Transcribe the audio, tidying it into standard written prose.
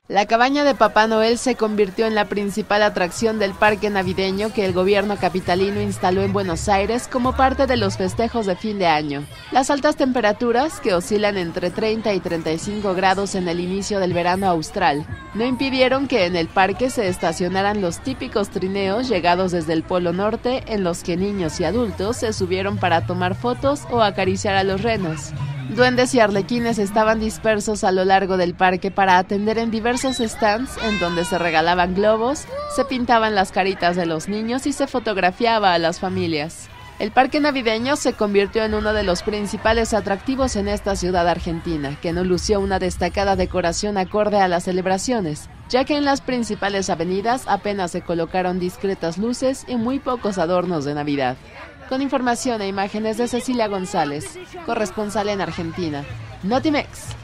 La cabaña de Papá Noel se convirtió en la principal atracción del parque navideño que el gobierno capitalino instaló en Buenos Aires como parte de los festejos de fin de año. Las altas temperaturas, que oscilan entre 30 y 35 grados en el inicio del verano austral, no impidieron que en el parque se estacionaran los típicos trineos llegados desde el Polo Norte, en los que niños y adultos se subieron para tomar fotos o acariciar a los renos. Duendes y arlequines estaban dispersos a lo largo del parque para atender en diversos stands en donde se regalaban globos, se pintaban las caritas de los niños y se fotografiaba a las familias. El parque navideño se convirtió en uno de los principales atractivos en esta ciudad argentina, que no lució una destacada decoración acorde a las celebraciones, ya que en las principales avenidas apenas se colocaron discretas luces y muy pocos adornos de Navidad. Con información e imágenes de Cecilia González, corresponsal en Argentina, Notimex.